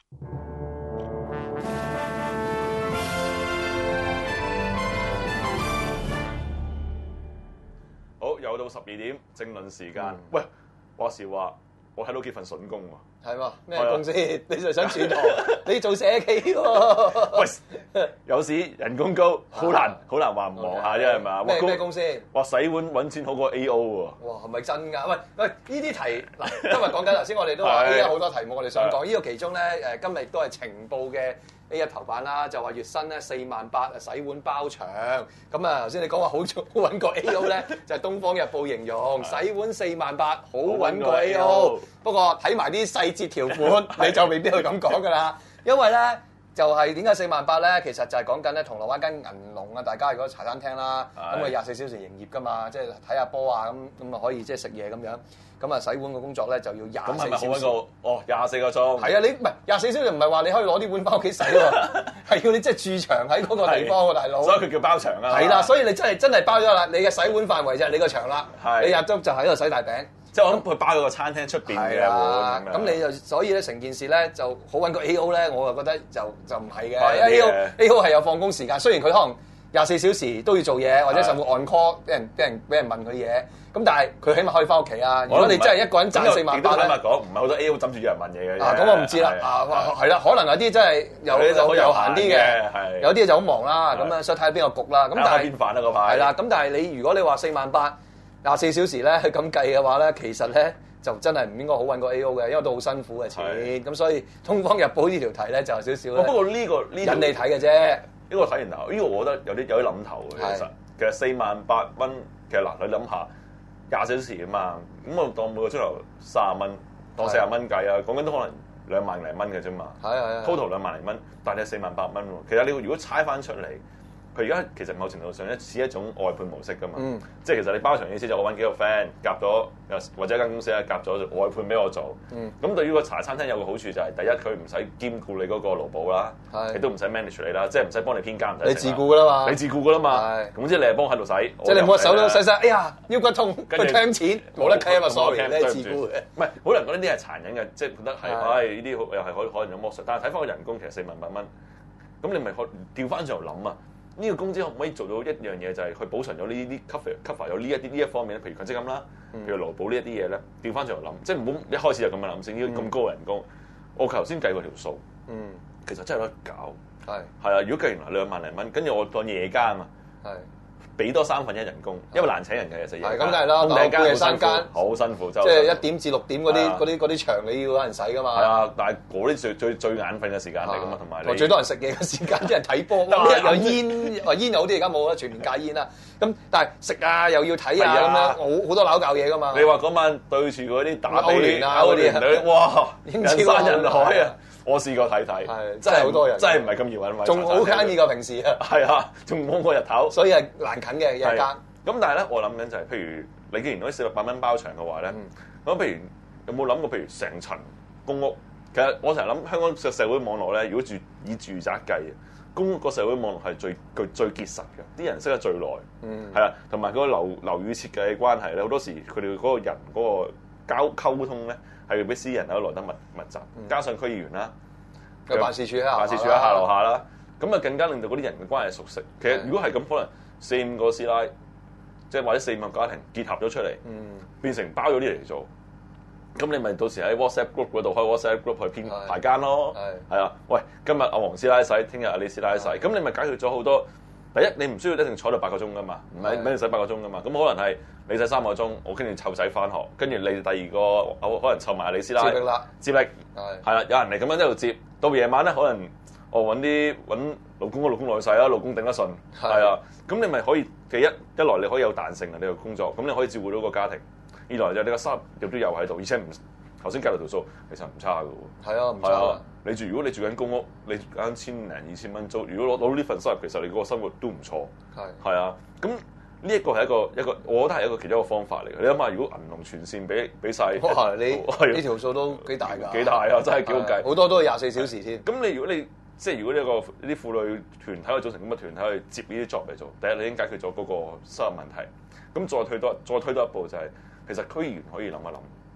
好，又到12點政論時間。喂，話時話，我睇到幾份筍工喎。 係嘛？咩工先？你就想轉行？你做社企喎？ 喂，有時人工高，好難話唔忙下啫，係嘛？ 咩工先？ 話洗碗揾錢好過 AO 喎。 哇，係咪真㗎？喂，呢啲題嗱，今日講緊頭先，我哋都話 A 好多題目，我哋想講呢個其中咧今日亦都係晴報嘅 A1頭版啦，就話月薪咧48000洗碗包場。咁啊，頭先你講話好揾過 AO 咧，就係《東方日報》形容洗碗48000好揾過 AO。不過睇埋啲細節條款，你就未必去咁講㗎啦。因為咧就係點解48000咧？其實就係講緊咧銅鑼灣間銀龍啊！大家如果茶餐廳啦，咁啊24小時營業㗎嘛，即係睇下波啊咁啊可以即係食嘢咁樣。咁啊洗碗嘅工作咧就要24小時。咁係咪好揾過？ 哦，24個鐘。 係啊，你唔係24小時唔係話你可以攞啲碗翻屋企洗喎，係要你即係駐場喺嗰個地方喎，大佬。 所以佢叫包場啊。 係啦，所以你真係包咗啦，你嘅洗碗範圍就係你個場啦。你入足就喺度洗大餅。 即係我諗佢包咗個餐廳出邊嘅碗咁樣。 咁你就所以咧成件事咧就好揾過 AO 咧，我就覺得就唔係嘅。因為 AO 係有放工時間，雖然佢可能24小時都要做嘢，或者甚至 on call 俾人問佢嘢。咁但係佢起碼可以翻屋企啊！如果你真係一個人賺48000咧， 坦白講，唔係好多 AO 枕住有人問嘢嘅。 咁我唔知啦。係啦，可能有啲真係有閒啲嘅，有啲就好忙啦。咁啊，所以睇下邊個局啦。咁但係邊飯啊嗰排。 係啦，咁但係如果你話4800024小時咧咁計嘅話咧，其實咧就真係唔應該好揾過 AO 嘅，因為都好辛苦嘅錢。咁所以《東方日報》呢條題咧就有少少。 不過呢個引你睇嘅啫。 呢個睇完頭，呢個我覺得有啲諗頭嘅。其實48000蚊，其實嗱你諗下。20小時啊嘛，咁我當每個鐘頭30蚊，當40蚊計啊，講緊都可能2萬零蚊嘅啫嘛。 係 total 2萬零蚊，但係48000蚊喎。其實你如果猜翻出嚟，佢而家其實某程度上咧似一種外判模式噶嘛。即係其實你包場意思就我揾幾個 friend 夾咗，或者一間公司咧夾咗外判俾我做。咁對於個茶餐廳有個好處就係第一佢唔使兼顧你嗰個勞保啦，亦都唔使 manage 你啦，即係唔使幫你編監，唔使。 你自顧噶啦嘛。 你自顧噶啦嘛。咁即係你係幫喺度洗。 即係你唔好手都洗，哎呀腰骨痛，去傾錢冇得傾啊嘛，sorry，你係自顧嘅。 唔係，好多人覺得呢啲係殘忍嘅，即係覺得係呢啲又係可能有剝削。但係睇翻個人工其實48000蚊，咁你咪調翻上嚟諗啊！呢個工資可唔可以做到一樣嘢，就係佢補償咗呢啲 cover 咗呢一方面咧，譬如強積金啦，譬如勞保呢一啲嘢咧，調翻上嚟諗，即係唔好一開始就咁樣諗先，呢個咁高嘅人工，我頭先計過條數，其實真係有得搞，係啊！如果計完2萬零蚊，跟住我當夜間啊，俾多1/3人工，因為難請人嘅其實夜間， 咁梗係啦，空間3間好辛苦， 即係1點至6點嗰啲場你要有人洗噶嘛。 係啊，但係嗰啲最眼瞓嘅時間嚟噶嘛，同埋你最多人食嘢嘅時間，啲人睇波，有煙有啲而家冇啦，全面戒煙啦。咁但係食啊又要睇啊咁樣，好多鬧教嘢噶嘛。 你話嗰晚對住嗰啲打歐聯啊嗰啲， 哇！ 人山人海啊！我試過睇， 真係好多人， 真係唔係咁易揾位， 仲好慳過平時啊！ 係啊，仲冇過日頭， 所以係難近嘅日間。 咁但係咧，我諗緊就係，譬如你既然可以400蚊包場嘅話咧，咁譬如有冇諗過，譬如成層公屋？其實我成日諗香港嘅社會網絡咧，如果以住宅計，公屋個社會網絡係最結實嘅，啲人識得最耐，係啊，同埋嗰個樓宇設計嘅關係咧，好多時佢哋嗰個人嗰個溝通咧。係比私人樓來得密集，加上區議員啦， 有辦事處喺下樓下啦，咁啊更加令到嗰啲人嘅關係熟悉。其實如果係咁，可能4-5個師奶，即係或者4-5個家庭結合咗出嚟，變成包咗啲嚟做，咁你咪到時喺 WhatsApp group 嗰度開 WhatsApp group 去編排間咯。係啊，喂，今日阿黃師奶洗，聽日阿李師奶洗，咁你咪解決咗好多。第一，你唔需要一定坐到8個鐘噶嘛，唔係你洗8個鐘噶嘛，咁可能係你洗3個鐘，我跟住湊仔翻學，跟住你第二個可能湊埋李師奶接力，係啦，有人嚟咁樣一路接，到夜晚咧可能我揾老公落去洗啦，老公頂得順，係啊，咁你咪可以一來你可以有彈性啊，你個工作，咁你可以照顧到個家庭；二來就你個收入亦都有喺度，而且頭先計落條數其實唔差嘅喎。 係啊，唔差。 如果你住緊公屋，你間1000零2000蚊租，如果攞到呢份收入，其實你嗰個生活都唔錯。係啊，咁呢一個係一個，我覺得係一個其中一個方法嚟嘅。你諗下，如果銀龍全線俾晒， 哇！你呢條數都幾大㗎。 幾大啊！真係幾好計。 好多都係24小時添。 咁如果你呢啲婦女團體去組成咁嘅團體去接呢啲 job 嚟做，第一你已經解決咗嗰個收入問題。咁再推多一步就係，其實區議員可以諗一諗。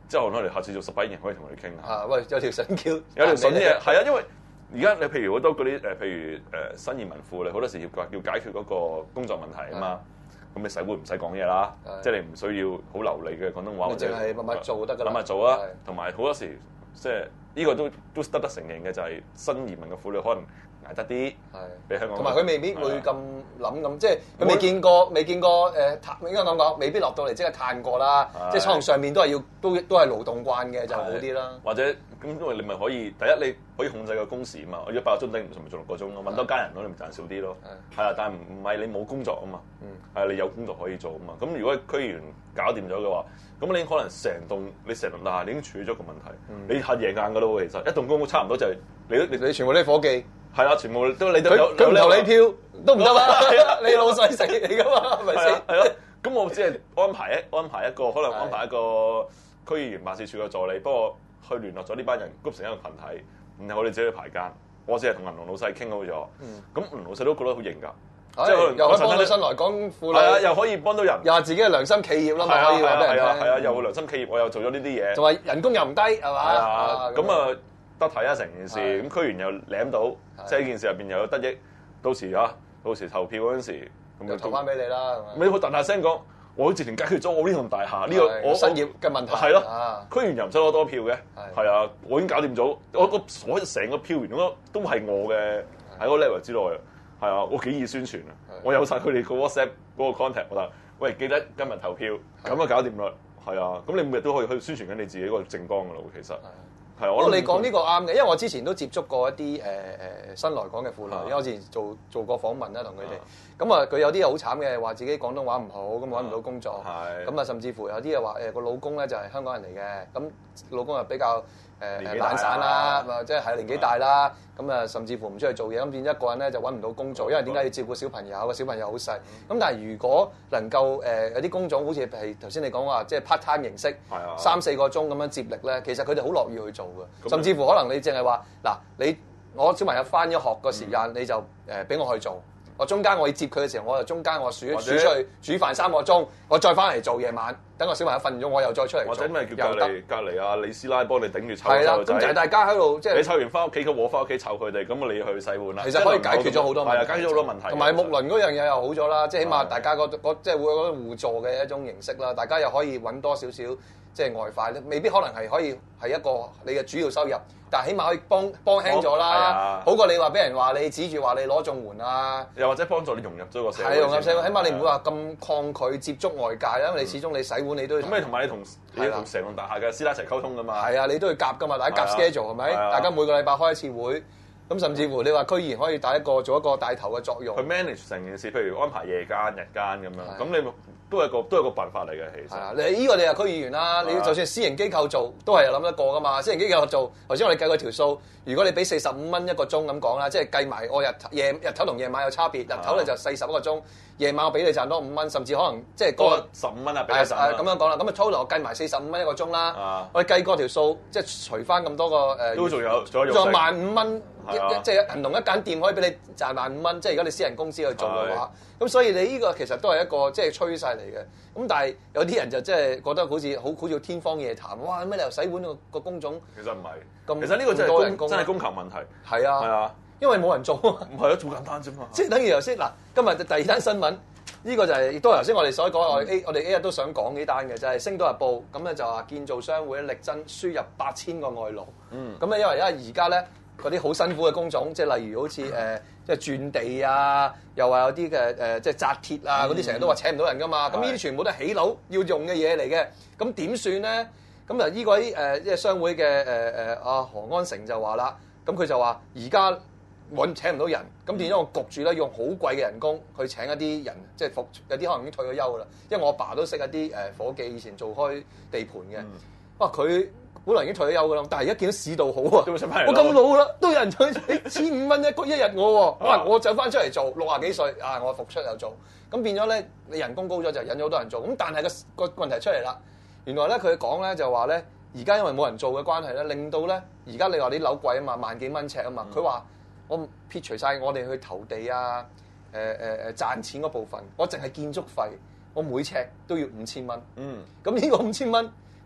之後我哋下次做18英人可以同佢哋傾下。 喂，有條筍橋， 有條筍嘢係啊，因為而家你譬如好多嗰啲譬如新移民婦你好多時要解決嗰個工作問題啊嘛。咁你洗碗唔使講嘢啦，即係你唔需要好流利嘅廣東話， 你淨係默默做得㗎啦。 默默做啊，同埋好多時即係呢個都得承認嘅，就係新移民嘅婦女可能捱得啲，比香港。 同埋佢未必會咁諗咁，即係佢未見過應該咁講，未必落到嚟即係嘆過啦。即係可能上面都係都係勞動慣嘅就好啲啦。 或者咁因為你咪可以第一你可以控制個工時啊嘛，我100個鐘頂唔順咪做6個鐘咯，揾多家人咯，你咪賺少啲咯。係啊，但係唔係你冇工作啊嘛，係你有工作可以做啊嘛。咁如果區議員搞掂咗嘅話，咁你可能成棟大廈你已經處理咗個問題，你係贏硬㗎咯喎。其實一棟公屋差唔多就係你全部啲伙計。 係啦，全部都你都有佢唔投你票都唔得啦，你老細食嚟㗎嘛，係咪先？ 係咯，咁我只係安排一個，可能安排一個區議員辦事處嘅助理，不過去聯絡咗呢班人 group 成一個群體，然後我哋自己去排間。我只係同銀行老細傾好咗，咁銀行老細都覺得好型㗎，即係可能又可以幫到新來港婦女， 係啊，又可以幫到人， 又話自己嘅良心企業啦嘛，可以話俾人聽。 係啊，又良心企業，我又做咗呢啲嘢， 仲話人工又唔低，係嘛？ 係啊，咁啊得睇啊成件事，咁區員又舐到，即係呢件事入邊又有得益，到時投票嗰陣時，咁就投翻俾你啦，係嘛？ 咪好大聲講。我直情解決咗我呢棟大廈呢個我失業嘅問題係咯，區員又唔使攞多票嘅，係啊，我已經搞掂咗，我所有成個票源都係我嘅喺個 level 之內，係啊，我幾易宣傳啊，我有晒佢哋個 WhatsApp 嗰個 contact，我話喂記得今日投票，咁就搞掂啦，係啊，咁你每日都可以去宣傳緊你自己個政綱噶啦，其實係啊， 我你講呢個啱嘅，因為我之前都接觸過一啲新來港嘅婦女，因為我之前做過訪問啦，同佢哋。咁啊，佢有啲好慘嘅，話自己廣東話唔好，咁揾唔到工作。咁啊，甚至乎有啲又話個老公咧就係香港人嚟嘅，咁老公又比較懶散啦，即係年紀大啦。咁啊，甚至乎唔出去做嘢，咁變一個人咧就揾唔到工作，因為點解要照顧小朋友？個小朋友好細。咁但係如果能夠有啲工種好似係頭先你講話，即係 part time 形式，3-4個鐘咁樣接力咧，其實佢哋好樂意去做嘅。甚至乎可能你淨係話嗱，我小朋友翻咗學個時間，你就俾我去做。我中間我要接佢嘅時候，我就中間我數出去煮飯3個鐘，我再翻嚟做夜晚，等個小朋友瞓咗，我又再出嚟做。 或者咪叫隔離啊李師奶幫你頂住湊。 係啦，咁就係大家喺度即係你湊完翻屋企，我翻屋企湊佢哋，咁你去洗碗啦。 其實可以解決咗好多問題。 係啊，解決咗好多問題。 同埋木輪嗰樣嘢又好咗啦，即係起碼大家即係會有互助嘅一種形式啦。大家又可以揾多少少即係外快咧，未必可能係可以係一個你嘅主要收入。但係起碼可以幫輕咗啦，好過你話俾人話你指住話你攞綜援啊， 又或者幫助你融入咗個社會。 係融入社會，起碼你唔會話咁抗拒接觸外界啦，因為你始終你洗碗你都要。 咁你同埋你同成棟大廈嘅師奶一齊溝通㗎嘛？ 係啊，你都要夾㗎嘛，大家夾 schedule 係咪？大家每個禮拜開一次會，咁甚至乎你話區議員可以做一個帶頭嘅作用。 去 manage 成件事，譬如安排夜間、日間咁樣，咁你都係一個辦法嚟嘅，其實。你呢個你係區議員啦，你就算私營機構做都係諗得過㗎嘛。私營機構做，頭先我哋計過條數，如果你俾45蚊一個鐘咁講啦，即係計埋我日頭同夜晚有差別，日頭咧就40個鐘，夜晚我俾你賺多5蚊，甚至可能即係多15蚊啊，俾你賺。 咁樣講啦，咁啊 total 我計埋45蚊一個鐘啦。我哋計過條數，即係除翻咁多個都仲有 15,000蚊。即係銀同一間店可以俾你賺15,000蚊，即係如果你私人公司去做嘅話，咁所以你呢個其實都係一個即係趨勢嚟嘅。咁但係有啲人就即係覺得好似天方夜譚，哇！咩理由洗碗個工種？ 其實唔係，其實呢個真係供求問題。 係啊，係啊，因為冇人做啊。 唔係啊，做簡單啫嘛。 即係等於頭先嗱，今日第二單新聞，呢個就係亦都頭先我哋所講，我哋 A 日都想講呢單嘅，就係《星島日報》咁咧就話建造商會力爭輸入8000個外勞。咁咧因為而家咧。嗰啲好辛苦嘅工種，即係例如好似即係鑽地啊，又話有啲嘅即係紮鐵啊，嗰啲成日都話請唔到人噶嘛。咁呢啲全部都係起樓要用嘅嘢嚟嘅。咁點算咧？咁啊呢個即係商會嘅阿何安成就話啦，咁佢就話而家請唔到人，咁變咗我焗住咧用好貴嘅人工去請一啲人，即係有啲可能已經退咗休噶啦。因為我爸都識一啲夥計，以前做開地盤嘅，哇佢。本來已經退咗休㗎啦，但係而家見到市道好啊！我咁老啦，都有人退1500蚊一日我喎，可能我走翻出嚟做60幾歲啊，我復出又做，咁變咗咧，你人工高咗就引咗好多人做，咁但係個問題出嚟啦，原來咧佢講咧就話咧，而家因為冇人做嘅關係咧，令到咧而家你話啲樓貴啊嘛，萬幾蚊尺啊嘛，佢話我撇除晒我哋去投地啊，賺錢嗰部分，我淨係建築費，我每尺都要5000蚊，咁呢個5000蚊。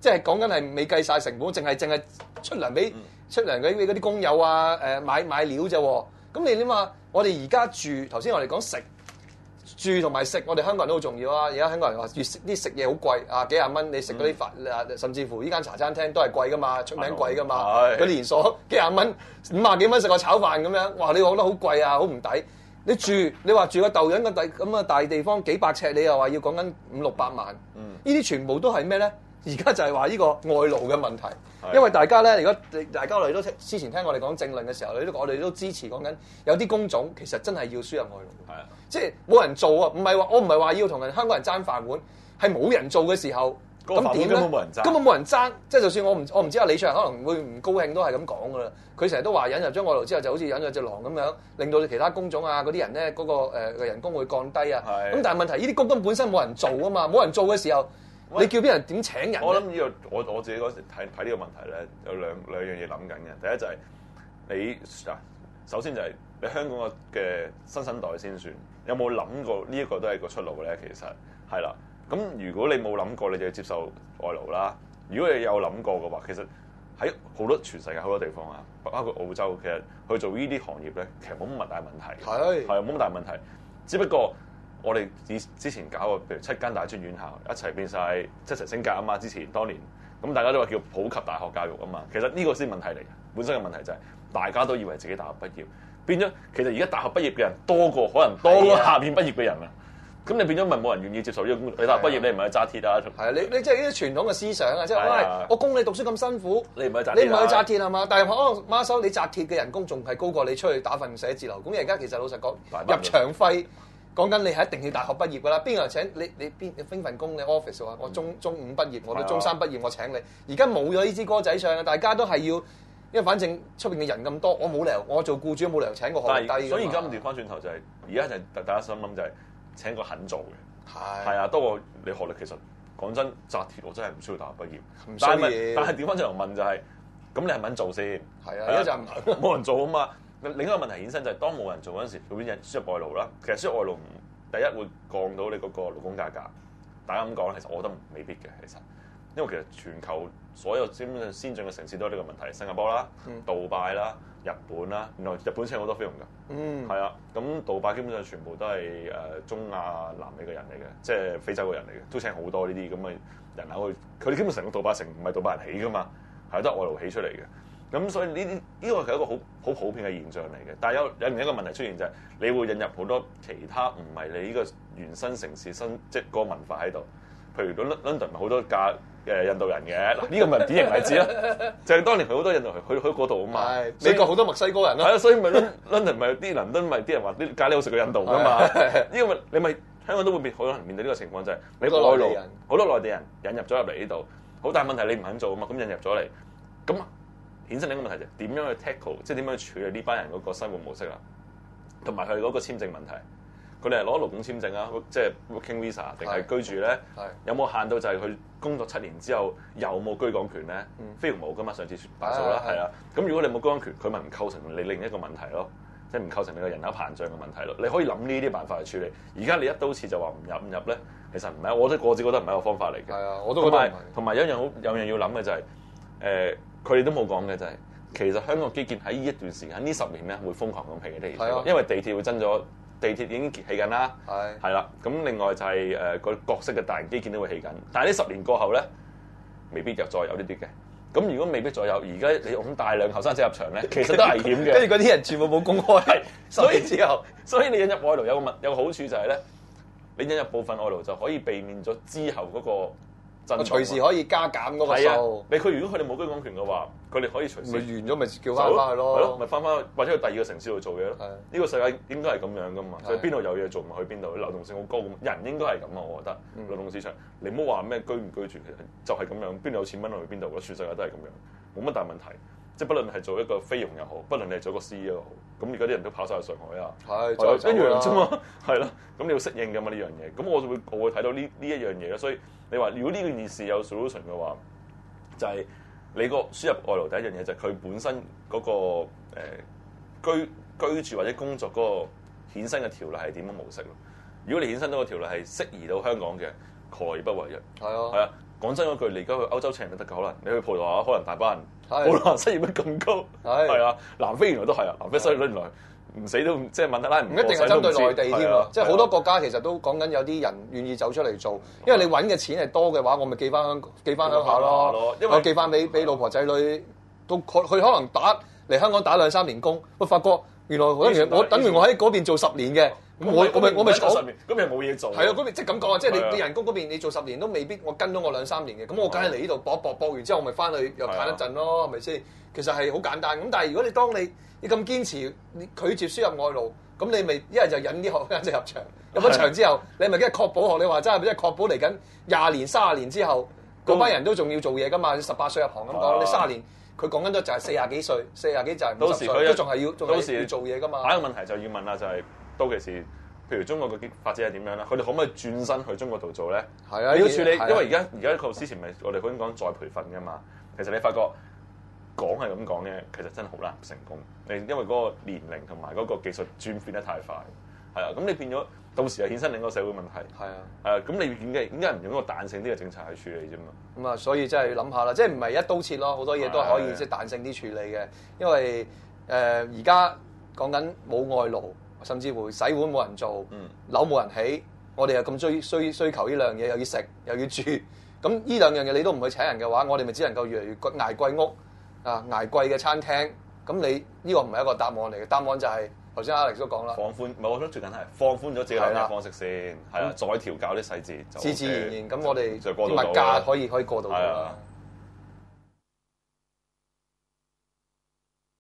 即係講緊係未計晒成本，淨係出糧俾嗰啲工友啊，買料啫喎。咁你諗下，我哋而家住頭先我哋講食住同埋食，我哋香港人都好重要啊。而家香港人話越食啲食嘢好貴啊，幾廿蚊你食嗰啲飯，甚至乎呢間茶餐廳都係貴噶嘛，出名貴噶嘛。佢連鎖幾廿蚊、50幾蚊食個炒飯咁樣，哇！你覺得好貴啊，好唔抵。你話住個豆樣咁嘅大地方幾百尺，你又話要講緊500-600萬，呢啲全部都係咩咧？而家就係話呢個外勞嘅問題，因為大家咧，如果大家我哋都之前聽我哋講政論嘅時候，我哋都支持講緊有啲工種其實真係要輸入外勞，即係冇人做啊！我唔係話要同香港人爭飯碗，係冇人做嘅時候，咁點咧？根本冇人爭，即係就算我唔知阿李卓人可能會唔高興都係咁講噶啦。佢成日都話引入咗外勞之後，就好似引入隻狼咁樣，令到其他工種啊嗰啲人咧嗰個人工會降低啊。咁但係問題呢啲工根本身冇人做啊嘛，冇人做嘅時候。你叫邊人點請人？ 我諗呢個我自己嗰時睇呢個問題咧，有兩樣嘢諗緊嘅。第一就係你首先就係你香港嘅新生代先算，有冇諗過呢一個都係個出路咧？其實係啦。咁如果你冇諗過，你就要接受外勞啦。如果你有諗過嘅話，其實喺好多全世界好多地方啊，包括澳洲，其實去做呢啲行業咧，其實冇乜大問題。係冇乜大問題，只不過。我哋之前搞過，譬如7間大專院校一齊變晒，一齊升格啊嘛！之前當年咁大家都話叫普及大學教育啊嘛，其實呢個先問題嚟嘅。本身嘅問題就係大家都以為自己大學畢業，變咗其實而家大學畢業嘅人可能多過下邊畢業嘅人啊。咁你變咗咪冇人願意接受呢個工作？你大學畢業你唔係去揸鐵啊？係你即係呢啲傳統嘅思想啊！即係喂，我供你讀書咁辛苦， 你唔係去揸鐵係嘛？但係可能馬修你紮鐵嘅人工仲係高過你出去打份寫字樓。咁而家其實老實講，入場費。講緊你係一定要大學畢業㗎啦，邊個人請你邊份工？你 office 話我中五畢業，我都中3畢業，我請你。而家冇咗呢支歌仔唱啊！大家都係要，因為反正出邊嘅人咁多，我冇理由，我做僱主冇理由請個學歷低。 所以而家調翻轉頭就係，而家就大家心諗就係請個肯做嘅，係啊，多過你學歷其實講真，紮鐵我真係唔需要大學畢業。但係調翻轉頭問就係，咁你係咪肯做先？ 係啊，而家就冇人做啊嘛。另一個問題衍生就係當冇人做嗰陣時，會變輸入外勞啦。其實輸入外勞第一會降到你嗰個勞工價格。大家咁講，其實我覺得未必嘅。其實因為其實全球所有基本上先進嘅城市都有呢個問題，新加坡啦、杜拜啦、日本啦，原來日本請好多菲傭㗎。係啊，咁杜拜基本上全部都係中亞、南美嘅人嚟嘅，即係非洲嘅人嚟嘅，都請好多呢啲咁嘅人口去。佢哋基本成個杜拜城唔係杜拜人起㗎嘛，係都係外勞起出嚟嘅。咁所以呢個係一個好普遍嘅現象嚟嘅，但係有另一個問題出現就係，你會引入好多其他唔係你呢個原生城市即係個文化喺度，譬如 London 咪好多印度人嘅，嗱呢個咪典型例子咯，就係當年佢好多印度人去嗰度啊嘛， 美國好多墨西哥人咯， 係啊，所以咪London 咪啲倫敦咪啲人話啲咖喱好食過印度噶嘛，呢個咪你咪香港都會可能面對呢個情況就係你外勞好多內地人引入咗入嚟呢度，好大問題你唔肯做啊嘛，咁引入咗嚟咁。衍生另一個問題就係點樣去 tackle，即係點樣去處理呢班人嗰個生活模式啦，同埋佢嗰個簽證問題。佢哋係攞勞工簽證啊，即係 working visa 定係居住咧？有冇限到就係佢工作7年之後有冇居港權咧？菲傭冇噶嘛，上次白數啦，係啊。咁如果你冇居港權，佢咪唔構成你另一個問題咯，即係唔構成你個人口膨脹嘅問題咯。你可以諗呢啲辦法去處理。而家你一刀切就話唔入咧，其實唔係，我自己覺得唔係一個方法嚟嘅。 係啊，我都覺得同埋有樣要諗嘅就係佢哋都冇講嘅就係，其實香港基建喺呢一段時間呢10年咧會瘋狂咁起嘅，因為地鐵會增咗，地鐵已經起緊啦，係啦。咁另外就係個各式嘅大型基建都會起緊，但係呢10年過後咧，未必又再有呢啲嘅。咁如果未必再有，而家你用大量後生仔入場咧，其實都危險嘅。 跟住嗰啲人全部冇公開，所以你引入外勞有個好處就係咧，你引入部分外勞就可以避免咗之後嗰個。 我隨時可以加減嗰個數。 如果佢哋冇居港權嘅話，佢哋可以隨時。 咪完咗咪叫翻去咯。 係咯，咪翻去或者去第二個城市度做嘢咯。呢個世界應該係咁樣噶嘛。所以邊度有嘢做咪去邊度，流動性好高咁。人應該係咁啊，我覺得。流動市場，你唔好話咩居唔居住，其實就係咁樣。邊度有錢揾去邊度，全世界都係咁樣，冇乜大問題。即係不論係做一個菲傭又好，不論你係做一個 CEO 又好，咁而家啲人都跑晒去上海啊， 係一樣啫嘛，係咯。咁你要適應㗎嘛呢樣嘢。咁我會睇到呢一樣嘢咯。所以你話如果呢件事有 solution 嘅話，就係你個輸入外勞第一樣嘢就係佢本身嗰個居住或者工作嗰個衍生嘅條例係點樣模式咯。如果你衍生到個條例係適宜到香港嘅，概而不為一。係啊。 講真嗰句，你而家去歐洲請人都得㗎，可能你去葡萄牙，可能大班人， 係葡萄牙失業率咁高，係啊，南非原來都係啊，南非失業率原來唔死都即係曼德拉唔一定係針對內地添喎，即係好多國家其實都講緊有啲人願意走出嚟做，因為你揾嘅錢係多嘅話，我咪寄翻鄉下咯，因為我寄翻俾老婆仔女，到佢可能嚟香港打2-3年工，我發覺原來我等於我喺嗰邊做10年嘅。我咪坐 10年，咁又冇嘢做。 係啊，嗰邊即係咁講啊，即係你人工嗰邊你做10年都未必我跟到我2-3年嘅，咁我梗係嚟呢度搏完之後，我咪翻去又攤一陣咯，係咪先？其實係好簡單咁，但係如果當你咁堅持，你拒絕輸入外勞，咁你咪一係就引啲學生仔入場，入咗場之後，你咪梗係確保學你話齋，即係確保嚟緊20年、30年之後，嗰班人都仲要做嘢噶嘛？18歲入行咁講，你30年。佢講緊都就係40幾歲，40幾就係50歲，都仲係要做嘢噶嘛。 下一個問題就要問啦，就係到其時，譬如中國嘅發展係點樣咧？佢哋可唔可以轉身去中國度做咧？ 係啊， 你要處理，因為而家個之前咪我哋好講再培訓噶嘛。其實你發覺講係咁講嘅，其實真係好難成功。你因為嗰個年齡同埋嗰個技術轉變得太快，係啊，咁你變咗到時又衍生另一個社會問題。係啊，咁你點解唔用一個彈性啲嘅政策去處理啫嘛？ 咁啊，所以真係要諗下啦，即係唔係一刀切咯，好多嘢都係可以即係彈性啲處理嘅。因為而家講緊冇外勞，甚至乎洗碗冇人做，樓冇人起，我哋又咁需求呢兩樣嘢，又要食又要住，咁呢兩樣嘢你都唔去請人嘅話，我哋咪只能夠越嚟越捱貴屋啊，捱貴嘅餐廳。咁你呢個唔係一個答案嚟嘅，答案就係頭先 Alex 都講啦， 放寬，唔係我覺得最緊係放寬咗自己諗嘅方式先，係啦，再調校啲細節， 自然咁我哋啲物價可以過渡到啦。